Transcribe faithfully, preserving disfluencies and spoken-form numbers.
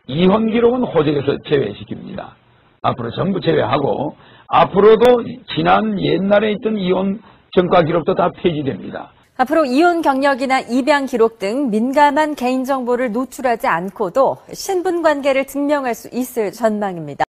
이혼 기록은 호적에서 제외시킵니다. 앞으로 전부 제외하고 앞으로도 지난 옛날에 있던 이혼 전과 기록도 다 폐지됩니다. 앞으로 이혼 경력이나 입양 기록 등 민감한 개인정보를 노출하지 않고도 신분 관계를 증명할 수 있을 전망입니다.